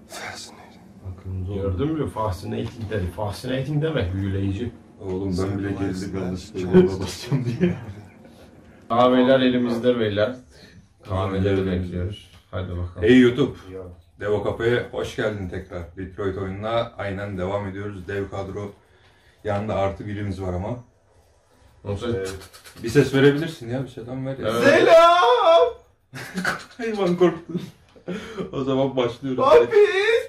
Gördün mü? Fascinating dedi. Fascinating demek büyüleyici. Oğlum ben bile gerildim yanlışlıkla basacağım diye. Kahveler elimizde beyler. Kahveleri bekliyoruz. Hadi bakalım. Hey YouTube. Devo Kafe'ye hoş geldin tekrar. Detroit oyununa aynen devam ediyoruz. Dev kadro. Yanında artı birimiz var ama. Bir ses verebilirsin ya. Bir selam ver ya. Selam! Hayvan korktu. O zaman başlıyoruz. Hapis!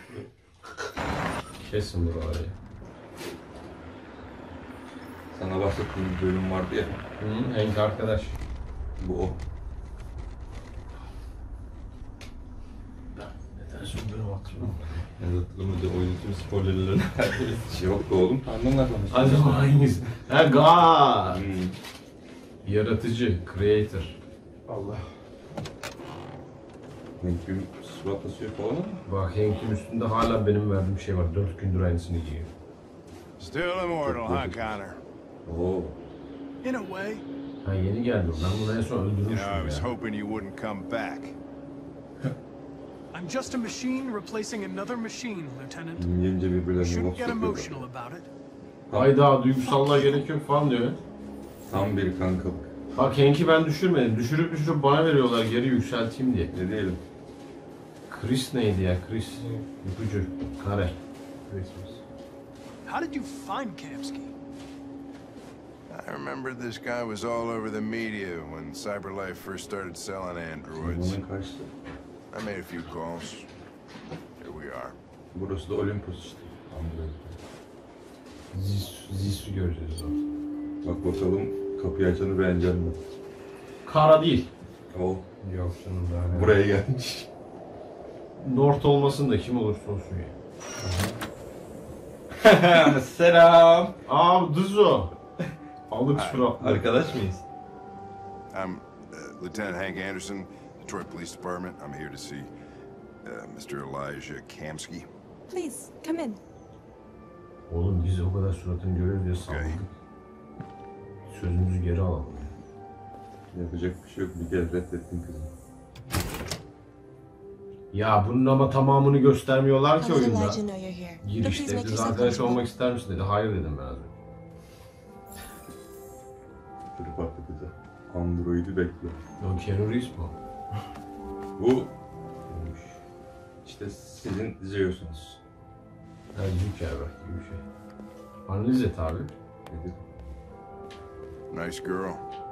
Kesin burayı. Sana bahsettiğim bir bölüm vardı ya. Hank arkadaş. Bu o. Neden şimdi benim hatırlamam? Hatırlamadı oyun tüm spoilerlerini yok be oğlum. Anlamlar bana. Acaba hangisi? Ha God! Yaratıcı, creator. Allah. Hank'in surat asıyor falan ama. Bak Hank'in üstünde hala benim verdiğim şey var. 4 gündür aynısını giyiyor. Still immortal, huh, Connor? Oo. In a way. Ha yeni geldi. Ben bunu en son öldürmüştüm I was ya. hoping you wouldn't come back. I'm just a machine replacing another machine, Lieutenant. Yiyince You birbirlerine shouldn't laf get sokuyorlar. emotional about it. Hayda duygusallığa gerek yok falan diyor. Tam bir kankalık. Bak Hank'i ben düşürmedim. Düşürüp bana veriyorlar geri yükselteyim diye. Ne diyelim? Chris neydi ya? Chris ipucu. Kare. Christmas. How did you find Kamsky? I remember this guy was all over the media when CyberLife first started selling androids. Bunun karşısı. I made a few calls. Here we are. Burası da Olympus işte. Zis'u göreceğiz o. Bak bakalım kapıyı açanı beğenecek mi? Kara değil. O. Yok canım daha ne? Buraya gelmiş. North olmasın da kim olursa olsun ya. Selam. Aa Dızo. Alık suratlı. Arkadaş mıyız? I'm Lieutenant Hank Anderson, Detroit Police Department. I'm here to see Mr. Elijah Kamsky. Please, come in. Oğlum biz o kadar suratını görüyoruz diye salladık. Sözümüzü geri alalım. Yapacak bir şey yok. Bir kere reddettin kızım. Ya bunun ama tamamını göstermiyorlar ki How does oyunda. Elijah know you're here? But Girişte please make siz yourself arkadaş comfortable. olmak ister misin dedi. Hayır dedim ben az önce. Kırıp attı kızı. Android'i bekliyor. O Keanu Reeves mi? Bu işte sizin Zeus'unuz. Ha Zuckerberg gibi bir şey. Analiz et abi. Nedir? Nice girl.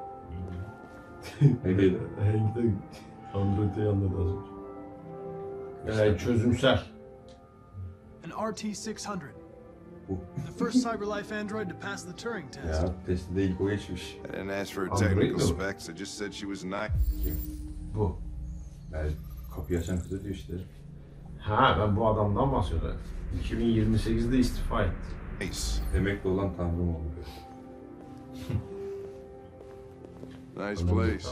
Ne dedi? Hank de Android'i anladı az önce. Çözümsel. An RT-600. Bu. The first CyberLife android to pass the Turing test. Ya testi de ilk o geçmiş. I didn't ask for her Android technical mi? specs. I just said she was nice. Bu. Yani kapıyı açan kızı diyor işte. Ha ben bu adamdan bahsediyorum. 2028'de istifa etti. Emekli olan tanrım oldu. Nice place.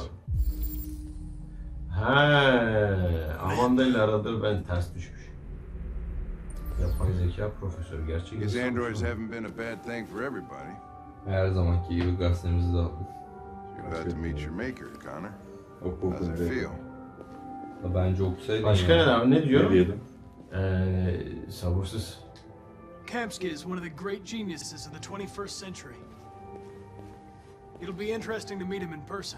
He, Amanda ile aradır ben ters düşmüş. Yapay zeka profesörü gerçek Guess insan. androids haven't been a bad thing for everybody. Her zamanki gibi gazetemizi de aldık. You're about to meet your maker, Connor. Oku How's it feel? Bence okusaydın Başka ya. ne diyor? Ne diyelim? Sabırsız. Kamsky is one of the great geniuses of the 21st century. It'll be interesting to meet him in person.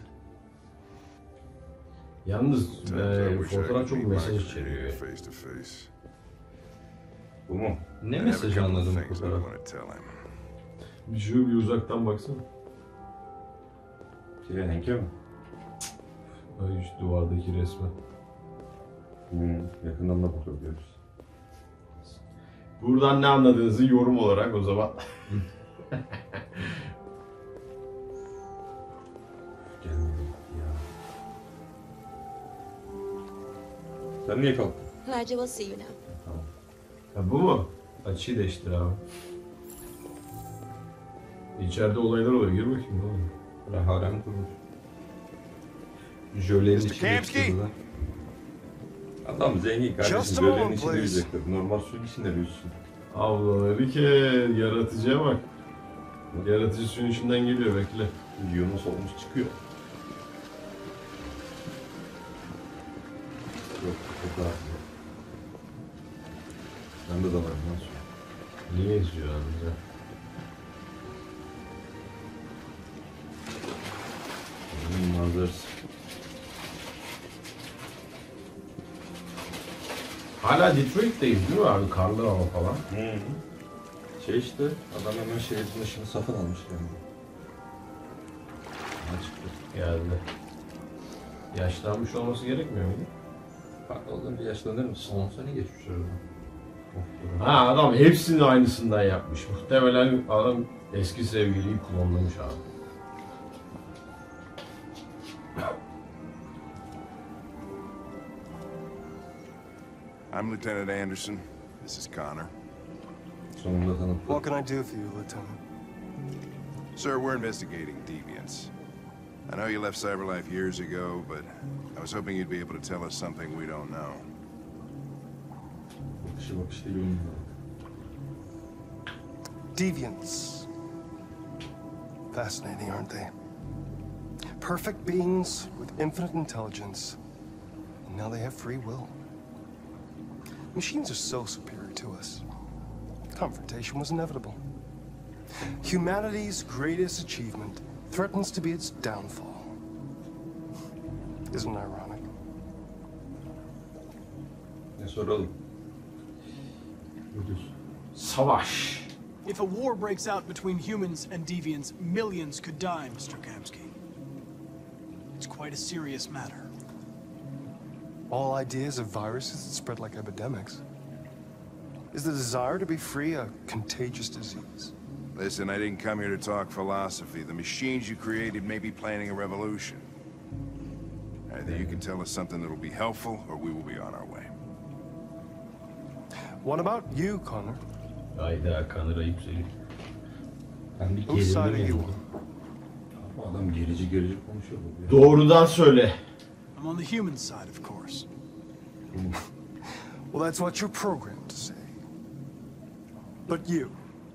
Yalnız Sometimes I wish I fotoğraf could çok meet my mesaj creator içeriyor. face to face. Bu mu? Ne I have a mesajı couple of anladın bu things I fotoğraf? want to tell him. Bir uzaktan baksana. Hank'e mi? Ay şu duvardaki resme. Yakından da bakabiliyoruz. Buradan ne anladığınızı yorum olarak o zaman. Gelmedi ya. Sen niye kalktın? Elijah will see you now. Tamam. Ha, bu mu? Açıyı değiştir abi. İçeride olaylar oluyor. Gir bakayım ne oluyor? Harem kurmuş. Jölenin Mr. içine Kamsky? çıkıyorlar. Adam zengin Just kardeşim. a Böylenin moment, içinde please. yüzecekler. Normal suyun içinde yüzsün. Ablaları ki yaratıcıya bak. Yaratıcı suyun içinden geliyor bekle. Yunus olmuş çıkıyor. Yok, çok rahat. Bende de var. Nasıl? Niye izliyor lan bize? Bunun manzarası. Hala Detroit'teyiz değil mi abi? Karlı hava falan. Şey işte, adam hemen şehrin dışını satın almış yani. Çıktı. Geldi. Yaşlanmış olması gerekmiyor muydu? Bak oğlum bir yaşlanır mısın? 10 sene geçmiş oradan. Ha adam hepsini aynısından yapmış. Muhtemelen adam eski sevgiliyi klonlamış abi. I'm Lieutenant Anderson. This is Connor. Sonunda tanıttı. What can I do for you, Lieutenant? Sir, we're investigating deviants. I know you left Cyberlife years ago, but I was hoping you'd be able to tell us something we don't know. Bakışı değil onun. Deviants. Fascinating, aren't they? Perfect beings with infinite intelligence. And now they have free will. Machines are so superior to us. Confrontation was inevitable. Humanity's greatest achievement threatens to be its downfall. Isn't it ironic? Ne soralım? Ucuz. Savaş. If a war breaks out between humans and deviants, millions could die, Mr. Kamsky. It's quite a serious matter. All ideas of viruses that spread like epidemics. Is the desire to be free a contagious disease? Listen, I didn't come here to talk philosophy. The machines you created may be planning a revolution. Either you can tell us something that'll be helpful, or we will be on our way. What about you, Connor? Hayda kanıra yükseliyor. Ben bir Whose side are gerildim you yani. on? Bu adam gerici konuşuyor bu ya. Doğrudan söyle. I'm on the human side, of course. Well, that's what you're programmed to say. But you,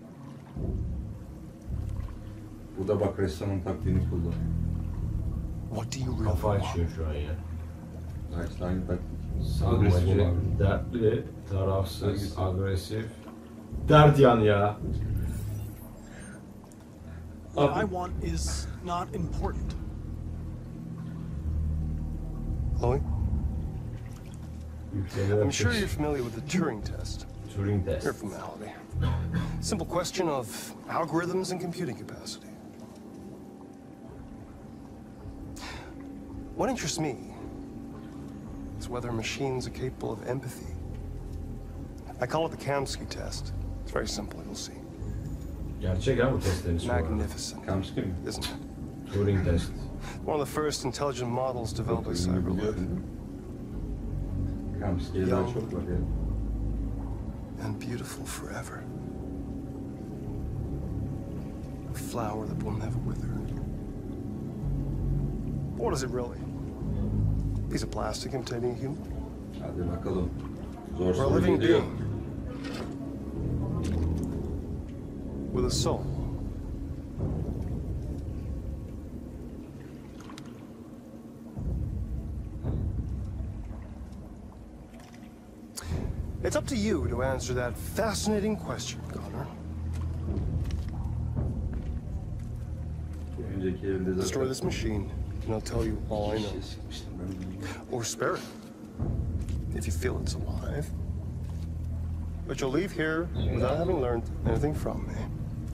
Bu da bak ressamın taktiğini kullanıyor. what do you really Kafa want? açıyor şu an ya. Herkes aynı taktik. Agresif Savunmacı, olan. dertli, tarafsız, Agresif. agresif. Dert yan ya. What I want is not important. Chloe, Yükleniyor. I'm sure you're familiar with the Turing test. Turing test. Your formality. Simple question of algorithms and computing capacity. What interests me is whether machines are capable of empathy. I call it the Kamsky test. It's very simple, you'll see. Gerçek ha bu testlerin sonra. Magnificent, Kamsky mi? isn't it? Turing test. One of the first intelligent models developed by Cyberlife. Kamsky'ye daha çok var ya. And beautiful forever. A flower that will never wither. What is it really? Piece of plastic imitating a human? Hadi bakalım. Zor Or a soru living geliyor. being? With a soul? It's up to you to answer that fascinating question, Connor. Önceki evde zaten... Destroy this machine, and I'll tell you all I know. Şişe sıkmıştım ben bunu. Or spare it, if you feel it's alive. But you'll leave here without having learned anything from me.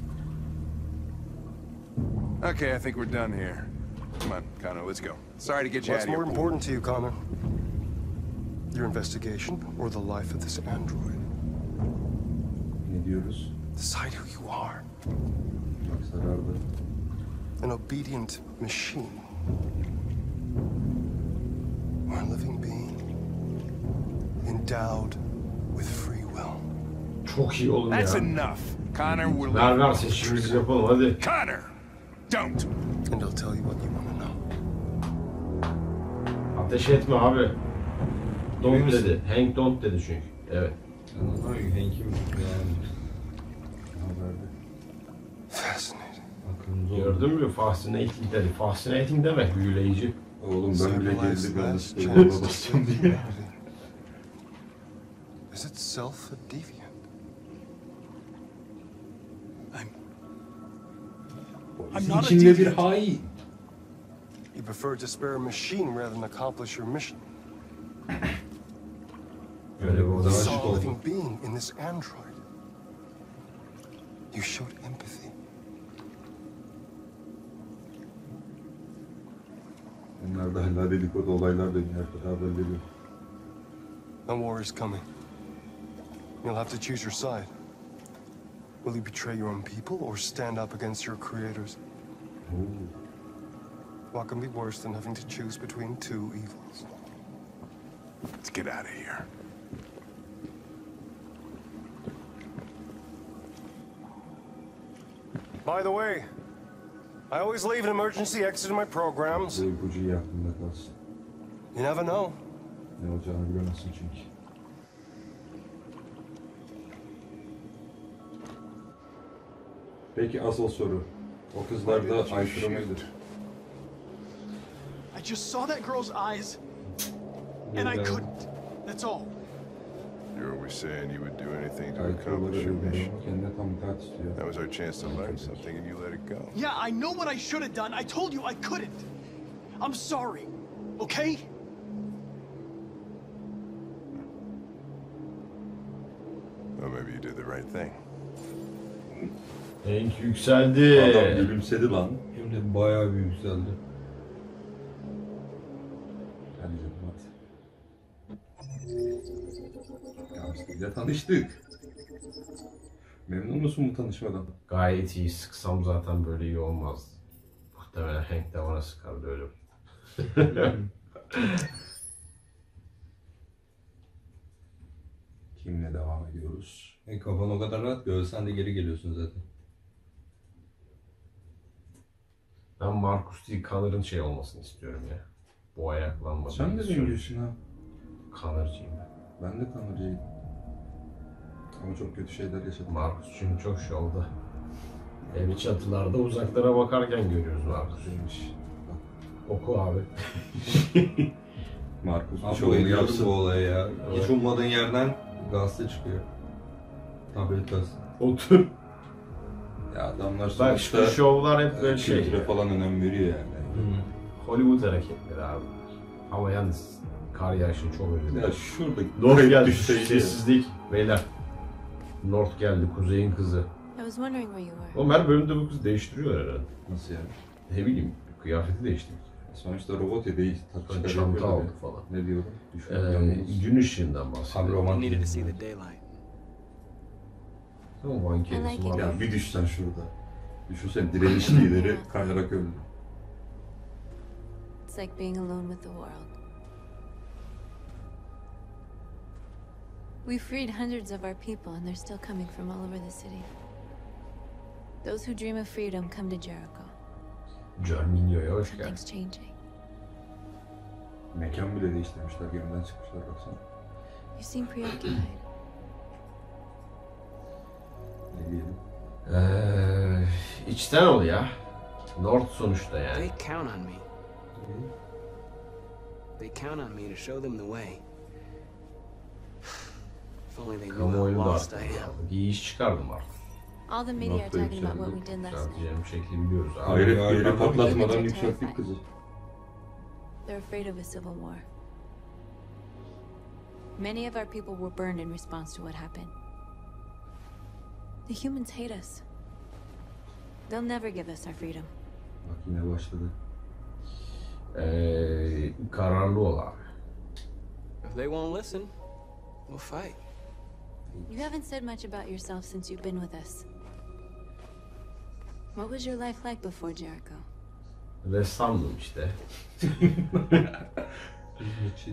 Okay, I think we're done here. Come on, Connor, let's go. Sorry to get you What's out of more here. important to you, Connor? Your investigation or the life of this android? Ne diyoruz? Decide who you are. Bak sarardı. An obedient machine. Or a living being. Endowed with free will. Çok iyi oğlum That's ya. enough. Connor, we're Ver leaving. ver seçimimizi yapalım hadi. Connor! Don't! And I'll tell you what you want to know. Ateş etme abi. Don't dedi. Hank don't dedi çünkü. Evet. Anladın mı? Hank'im yani. Haberde. Fascinating. Aklımda oldu. Gördün mü? Fascinating dedi. Fascinating demek büyüleyici. Oğlum ben bile Cyberlife's gerildim last yalnız. chance to Basacağım save diye. humanity. Is itself a deviant? I'm not İçinde bir addicted. hain. You prefer to spare a machine rather than accomplish your mission. Böyle bir You odama saw a oldu. living being in this android. You showed empathy. Onlar da hala dedikodu olaylar dönüyor. Herkes haberleri yok. The war is coming. You'll have to choose your side. Will you betray your own people or stand up against your creators? What can be worse than having to choose between two evils? Let's get out of here. By the way, I always leave an emergency exit in my programs. Bu ipucu aklımda kalsın. You never know. Ne olacağını bilemezsin çünkü. Peki asıl soru. O kızlar da aykırı mıydı? I just saw that girl's eyes, and I couldn't. That's all. You were saying you would do anything to Aykırıları accomplish your mission. öldürmek kendine tam itaat istiyor. That was our chance to learn something, and you let it go. Yeah, I know what I should have done. I told you I couldn't. I'm sorry. Okay? Well, maybe you did the right thing. Hank yükseldi. Adam gülümsedi lan. Hem de bayağı bir yükseldi. Hadi canım hadi. Gamze'yle tanıştık. Memnun musun bu tanışmadan? Gayet iyi. Sıksam zaten böyle iyi olmazdı. Muhtemelen Hank de bana sıkardı öyle. Kimle devam ediyoruz? Kafan o kadar rahat ki ölsen de geri geliyorsun zaten. Ben Marcus değil, Connor'ın şey olmasını istiyorum ya. Bu ayaklanmasını Sen de istiyorum. benziyorsun ha. Connor'cıyım ben. Ben de kanırcıyım. Ama çok kötü şeyler yaşadım. Marcus çünkü çok şey oldu. Evi çatılarda uzaklara bakarken görüyoruz Marcus'u. Neymiş? Oku abi. Markus bir Abi şovunu bayılıyorum yapsın. bu olaya ya. Evet. Hiç ummadığın yerden gazete çıkıyor. Tablet gazete. Otur. Ya adamlar Bak sonuçta şu şovlar hep böyle şey. kültüre falan önem veriyor yani. Hollywood hareketleri abi. Ama yalnız kar yağışını çok özledim. Ya şurada North kayıp geldi. düşseydi. Sessizlik. Beyler. North geldi. Kuzeyin kızı. I was wondering where you were. Oğlum her bölümde bu kız değiştiriyor herhalde. Nasıl yani? Ne bileyim. Kıyafeti değiştirdik. Sonuçta robot ya değil. Sonra çanta aldık falan. Ne diyorum? Düşün. Gün ışığından Abi bahsediyor. roman. Needed to see the daylight. Ama Van I like Kelly'si it. var. Ya bir düşsen şurada. Düşünsene direniş lideri kayarak öldü. It's like being alone with the world. We freed hundreds of our people, and they're still coming from all over the city. Those who dream of freedom come to Jericho. Germinio'ya hoş geldin. Something's changing. Mekan bile değiştirmişler. Gemiden çıkmışlar baksana. You seem preoccupied. Ne diyelim? İçten ol ya. North sonuçta yani. They count on me. They count on me to show them the way. If only they knew how Kamuoyunu da lost I artık. am. İyi iş çıkardım artık. All the media are North'ta talking about what yükseldik. we did last night. Yükselteceğim şekli biliyoruz abi. Hayret ya, bir yeri ben- patlatmadan Humans are yükselttik terrified. kızı. They're afraid of a civil war. Many of our people were burned in response to what happened. The humans hate us. They'll never give us our freedom. Bak yine başladı. Kararlı ol abi. If they won't listen, we'll fight. You haven't said much about yourself since you've been with us. What was your life like before Jericho? Ressamdım işte. Hizmetçi.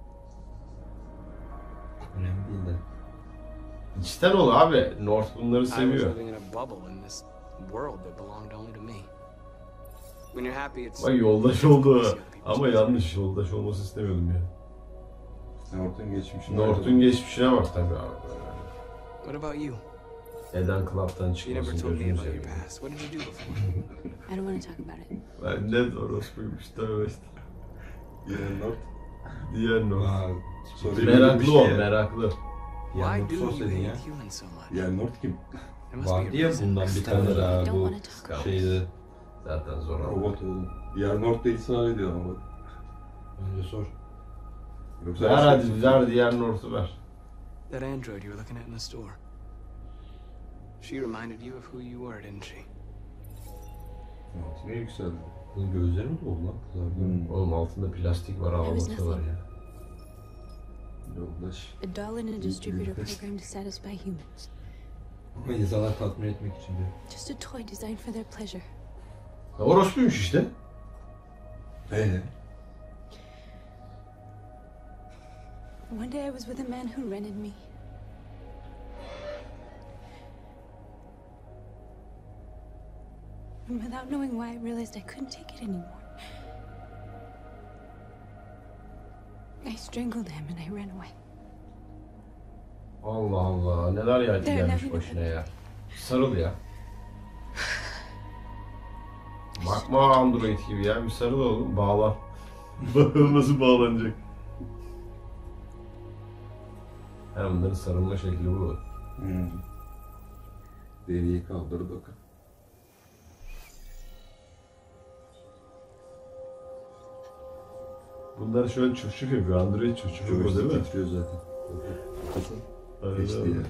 Önemli değil de. İçten ol abi. North bunları I was seviyor. living in a bubble in this world that belonged only to me. When you're happy, it's Bak yoldaş oldu. Ama yanlış. Yoldaş olması istemiyordum ya. North'un geçmişine. North'un geçmişine bak tabii abi. What about you? Eden Club'tan You never çıkmasın told me gözünü about your seveyim. past. What did you do before? I don't want to talk about it. Ben ne orospuymuş tövbe işte. Yine North. Diyen North. Aa, Soruyu Meraklı bilmişti ol, ya. meraklı. Why yandım do you sos dedin ya. hate humans so much? Ya North kim? There must be a Vardı ya reason. bundan bir tane daha Don't bu want to talk. şeyde Zaten zor ama. Robot oğlum. Diğer North'ta ısrar ediyor ama bak. Önce sor. Yoksa Ver hadi, ver diğer North'u ver. That android you were looking at in the store. She reminded you of who you were, didn't she? Altına yükseldi. Bunun gözleri mi doldu lan? Kızardı. Oğlum altında plastik var, ağlaması var ya. Yoldaş. A doll in a distributor program to satisfy humans. Ama insanlar tatmin etmek için diyor. Just a toy designed for their pleasure. Ya orospuymuş işte. One day I was with a man who rented me. And without knowing why, I realized I couldn't take it anymore. I strangled him and I ran away. Allah Allah, neler yaydı gelmiş başına ya. Sarıl ya. Bakma Android gibi ya, bir sarıl oğlum, bağlan. Bakalım nasıl bağlanacak. Hem bunların sarılma şekli bu. Deriyi kaldır bakın. Bunlar şöyle çufçuf yapıyor, Android çufçuf yapıyor değil mi? Joystick titriyor zaten. Geçti ya.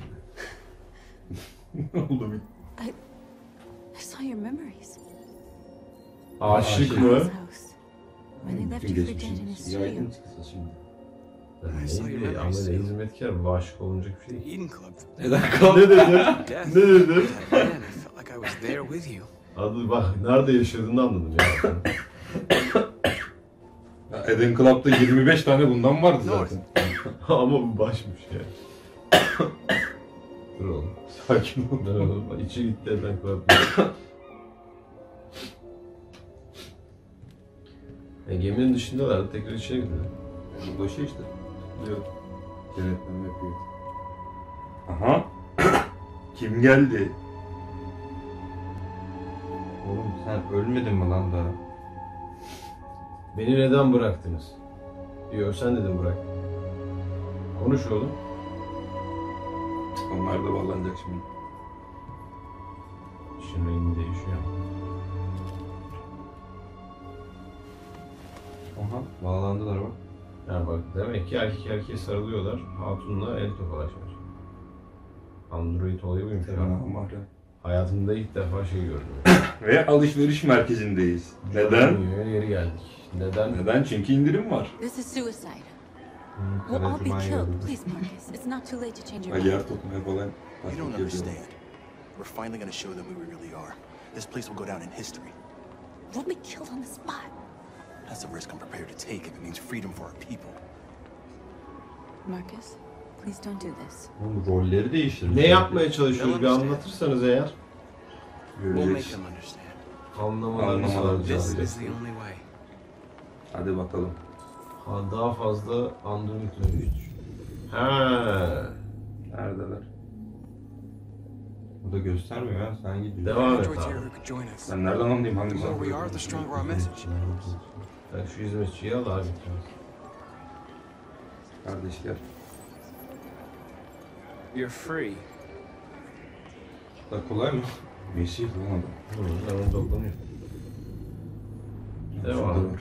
Ne oldu bir? I saw your memories. Aşık His mı? house. When they left Bütün you for dead in his geçmişimiz. studio. Yaydın kısa şimdi. Neydi? Ama ne hizmetkar, bu aşık olunacak bir şey. Eden Club. Neden kaldı? Ne dedi? Death. Ne dedi? Man, I felt like I was there with you. Adı bak, nerede yaşadığını anladım ya. Ya Eden Club'da 25 tane bundan vardı zaten. Ama bu başmış ya. Dur oğlum. Sakin ol. Dur oğlum. İçi gitti Eden Club. Geminin dışındalardı, tekrar içine girdiler. Bu şey işte. Diyor. Denetleme yapıyor. Aha. Kim geldi? Oğlum sen ölmedin mi lan daha? Beni neden bıraktınız? Diyor, sen dedim bırak. Konuş oğlum. Onlar da bağlanacak şimdi. İşin rengi değişiyor. Aha bağlandılar bak. Yani bak, demek ki erkek erkeğe sarılıyorlar. Hatunla el tokalaşmış. Android olayı buymuş ya. Mahrem. Hayatımda ilk defa şey gördüm. Ve alışveriş merkezindeyiz. Neden? Geri geldik. Neden? Neden? Çünkü indirim var. This is suicide. We'll all be killed. Please, Marcus. It's not too late to change your mind. Yer tutmaya falan. You taktik don't yapıyor. understand. We're finally gonna show them who we really are. This place will go down in history. We'll be killed on the spot. That's a risk I'm prepared to take if it means freedom for our people. Marcus, please don't do this. Oğlum rolleri değiştirmiş. Ne yapmaya çalışıyoruz? Bir anlatırsanız eğer. We'll make Görecek. them understand. Anlamalarını Anlamalarını This sağlayacağız. is the only way. Hadi bakalım. Ha, daha fazla Android dönüştür. Ha. Neredeler? Bu da göstermiyor ya. Sen gidiyorsun. Devam et Androids here abi. who could join us. Ben nereden anlayayım The hangisi? more we are, the stronger our message. Sen şu hizmetçiyi al abi. Kardeşler. You're free. Da kolay mı? Mesih lan adam. Hemen dokunuyor. Devam. Şurada var.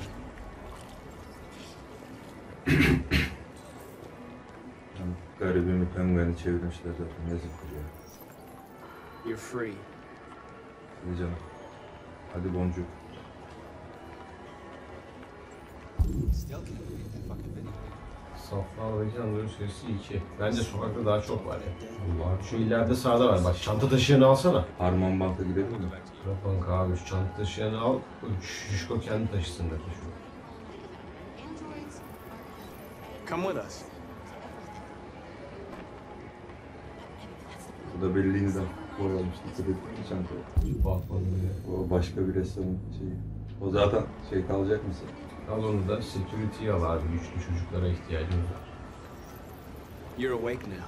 Yani garibimi pengueni çevirmişler zaten. Yazıktır ya. You're free. Hadi canım. Hadi boncuk. Saflardaki Android sayısı 2. Bence sokakta daha çok var ya. Allah, şu ileride sağda var. Bak, çanta taşıyanı alsana. Harman Bank'a gidelim mi? Bak abi, şu çanta taşıyanı al. Şişko kendi taşısın da taşıyor. Come with us. Bu da belliğinden boyamış. Dikkat ettin mi çantaya? Bakmadım ya. O başka bir restoranın şeyi. O zaten şey kalacak mısın? Al onu da security'yi al abi. Güçlü çocuklara ihtiyacımız var. You're awake now.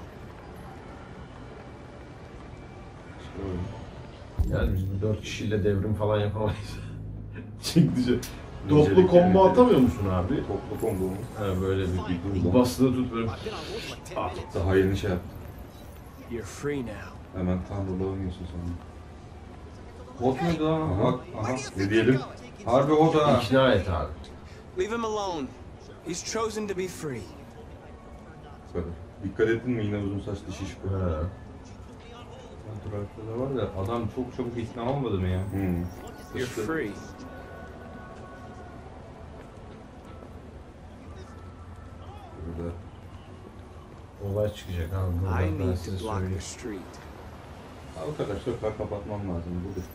Yani biz bu 4 kişiyle devrim falan yapamayız. Çıktıca. Toplu combo atamıyor musun abi? Toplu combo mu? Ha, böyle bir basılı tut böyle. Daha yeni şey yaptım. You're free now. Hemen Tanrı'la oynuyorsun sonra. Bot muydu lan? Aha. Bak, aha. Ne diyelim? Harbi o da. İkna et abi. Leave him alone. He's chosen to be free. Bu kadar. Dikkat ettin mi yine uzun saçlı şişko? He. Durakta da var da adam çok çabuk ikna olmadı mı ya? You're free. Burada. Olay çıkacak abi. Buradan I ben need size to block söyleyeyim. the street. Arkadaş sokağı kapatmam lazım. Budur.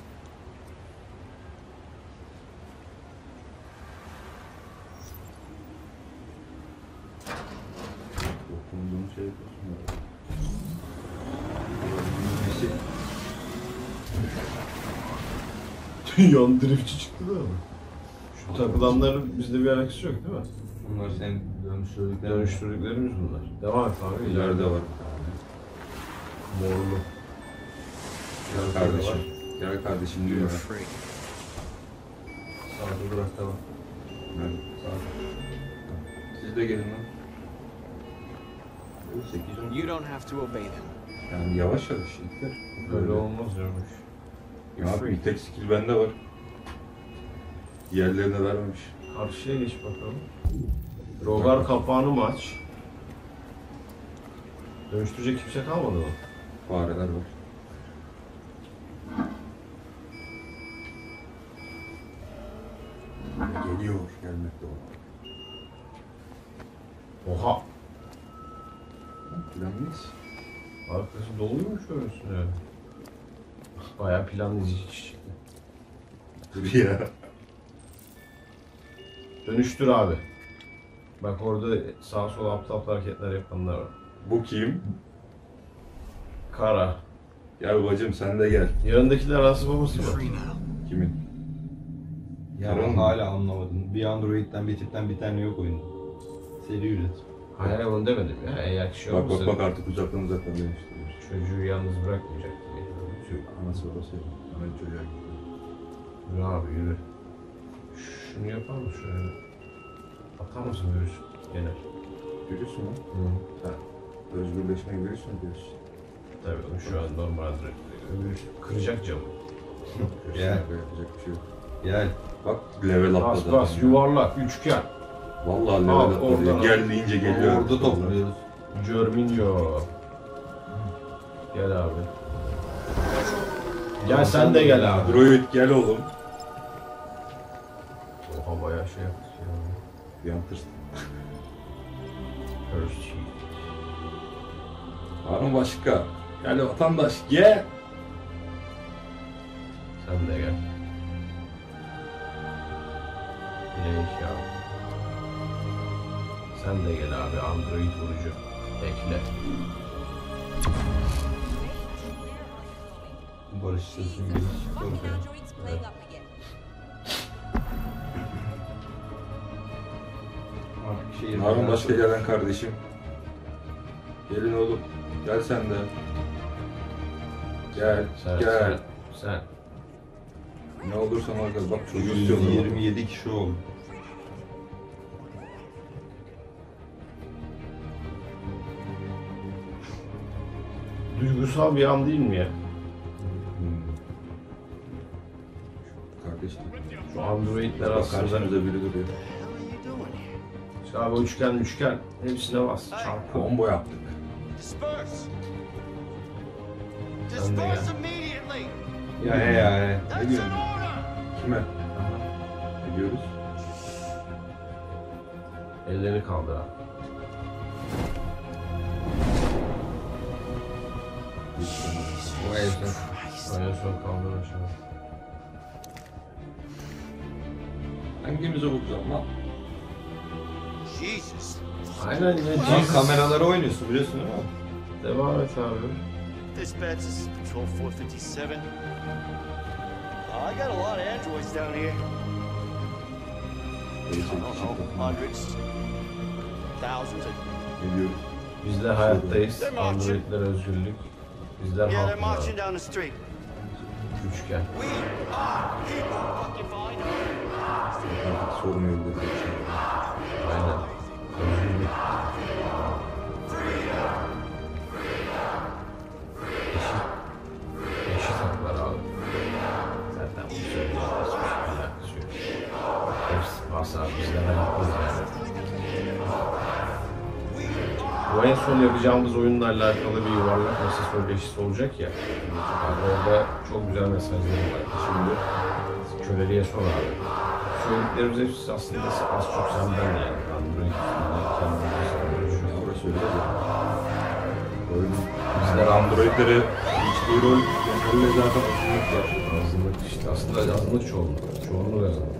Dokunduğum şey yapıyorsun ya. Yan driftçi çıktı da mı? Şu takılanların bizde bir alakası yok değil mi? Bunlar senin dönüştürdüklerin. Dönüştürdüklerimiz bunlar. Devam et abi. İleride var. Morlu. Gel kardeşim. Gel kardeşim diyor. You're free. Sağda durakta var. Nerede? Sağda. Siz de gelin lan. 8 You don't have to obey them. Yani yavaş yavaş itler. Böyle olmaz diyormuş. Ya abi bir tek skill bende var. Diğerlerine vermemiş. Karşıya geç bakalım. Rogar kapağını mı aç? Dönüştürecek kimse kalmadı mı? Fareler var. Geliyor, gelmekte o. Oha! Planlıyız. Arkası doluymuş öylesine yani. Bayağı planlı iş çıktı. Dur ya. Dönüştür abi. Bak orada sağa sola aptal hareketler yapanlar var. Bu kim? Kara. Gel bacım sen de gel. Yanındakiler anası babası mı? Kimin? Ya ben hala anlamadım. Bir Android'den bir tipten bir tane yok oyunda. Seri üret. Hayır onu demedim ya. Eğer kişi Bak olmasa bak bak artık uzaktan dönüştürüyor. çocuğu yalnız bırakmayacak. Anası babası yok. Hemen çocuğa gitti. Yürü abi yürü. Şunu yapar mı şöyle? Atar mısın virüs genel? Görüyorsun mu? Hı. Ha. Özgürleşmeyi görüyorsun diyorsun. Tabii onu şu an normal virüs kıracak camı. Gel. Yapacak bir şey yok. Gel. Bak level Bas atladı. bas adam ya. yuvarlak üçgen. Vallahi level Al, atladı. oradan al. Gel deyince geliyor. Orada topluyoruz. Germinho. Gel abi. Gel sen de gel abi. Droid gel oğlum. Oha bayağı şey yaptık ya. Bir an tırstım. Hershey. Harun başka. Gel vatandaş gel. Sen de gel. Bilek abi. Sen de gel abi Android vurucu. Bekle. Barış sözüm gibi. Evet. Artık şehir. Harun başka gelen kardeşim. Gelin oğlum. Gel sen de. Gel. Sen, gel. sen. Ne olursan ol gel. Bak çocuğu istiyorlar. 27 kişi oldu. Duygusal bir an değil mi ya? Kardeşim. Şu Androidler Bak aslında. karşımıza biri duruyor. İşte abi üçgen hepsine bas. Çarpı. Combo yaptık. Disperse! Sen de gel. Disperse immediately! Ya. That's Ne diyorsun? an order! Kime? Ne diyoruz? Ellerini kaldır abi. O evden. En son kaldır aşağı. Hangimize vuracağım lan? Jesus! Aynen ya. Lan Jesus. kameralara oynuyorsun biliyorsun değil mi? Devam et abi. Dispatch, this is Patrol 457. I got a lot of androids down here. I don't know, hundreds, thousands. Ne diyoruz? Bizler hayattayız. Androidler özgürlük. Bizler Yeah, they're halklar. marching down the street. Üçgen. We are people. Fucking find them. Artık sorun yok. Aynen. Özgürlük. Eşit. Eşit haklar abi. kadar haklıyız yani. Bu en son yapacağımız oyunla alakalı bir yuvarlak masa söyleşisi olacak ya. Abi orada çok güzel mesajları var. Şimdi köleliğe son abi. Söylediklerimiz hepsi aslında az çok senden yani. Android kendimizi savunuyoruz. Orası öyle de. Bizler Android'lere hiçbir rol kontrolle zaten azınlık var. Azınlık işte aslında azınlık çoğunluk. Çoğunluk azınlık.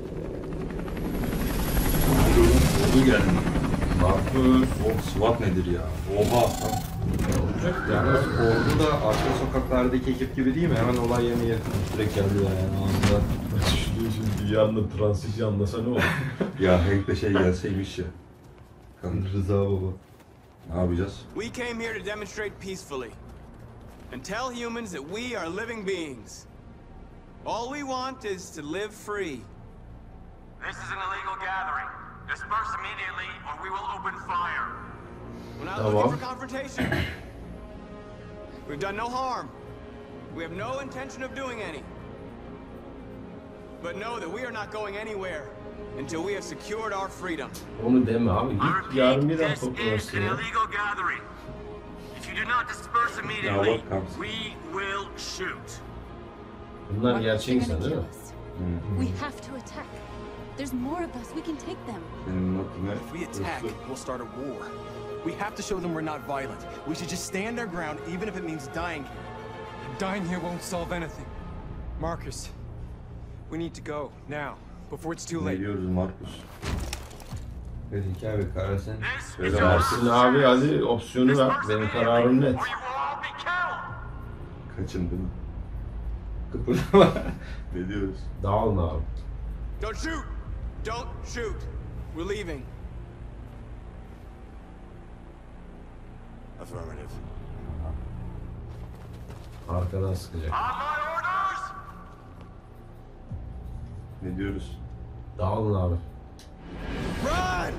Oldu geldi. Markus. SWAT nedir ya? Oha. Olacak ya. Yalnız ordu da arka sokaklardaki ekip gibi değil mi? Hemen olay yerine yakın direkt geldi yani anında. Şimdi bir anda transisi anlasa ne olur? Ya Hank de şey gelseymiş ya. Rıza baba. Ne yapacağız? We came here to demonstrate peacefully and tell humans that we are living beings. All we want is to live free. This is an illegal gathering. Disperse immediately or we will open fire. We're not looking for confrontation. We've done no harm. We have no intention of doing any. But know that we are not going anywhere until we have secured our freedom. Onu deme abi. I Git yarın bir repeat, daha this is toplarsın an ya. illegal gathering. If you do not disperse immediately, we will shoot. Bunlar gerçek insan değil mi? We have to attack. There's more of us. We can take them. Senin notun ne? If we attack, we'll start a war. We have to show them we're not violent. We should just stand our ground, even if it means dying here. Dying here won't solve anything. Marcus, we need to go now, before it's too Ne late. diyoruz Markus? Dedik abi karar sen. Söyle Versin Markus. abi hadi opsiyonu ver. Benim kararım net. Kaçın değil mi? Kıpırdama. Ne diyoruz? Dağılın abi. Don't shoot! Don't shoot! We're leaving. Affirmative. Arkadan sıkacak. Ne diyoruz? Dağılın abi. Run!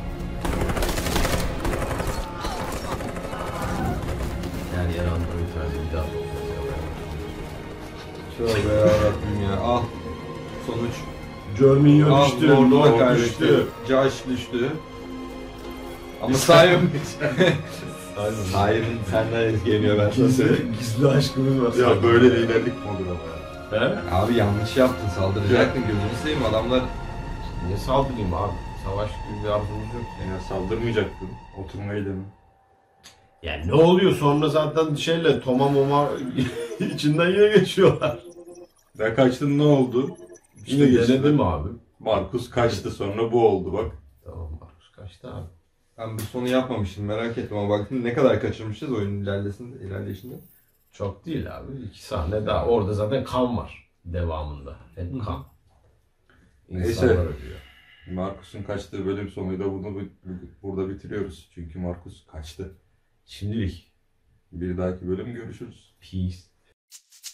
Her yer Android hali bir daha toplayacağım. Tövbe yarabbim ya. Al. Sonuç. Germinho Al. düştü. Lord'u da Lord kaybetti. düştü. Josh düştü. Ama Simon... Aynen. Simon senden geliyor ben sana söyleyeyim. Gizli aşkımız var. Ya böyle liderlik mi olur ama? He? Abi yanlış yaptın, saldıracaktın, gözünü seveyim adamlar. Niye saldırayım abi? Savaş gibi bir arzumuz yok. Yani saldırmayacaktın. Oturmayı deme. Yani ne oluyor sonra zaten şeyle Toma Moma içinden yine geçiyorlar. Ya kaçtın ne oldu? İşte geçti. denedim abi. Markus kaçtı sonra bu oldu bak. Tamam Markus kaçtı abi. Ben bu sonu yapmamıştım, merak ettim ama baktım ne kadar kaçırmışız oyunun ilerleyişinde. Çok değil abi. 2 sahne daha. Orada zaten kan var devamında. Hep kan. Neyse. İnsanlar ölüyor. Markus'un kaçtığı bölüm sonuyla bunu burada bitiriyoruz. Çünkü Markus kaçtı. Şimdilik. Bir dahaki bölüm görüşürüz. Peace.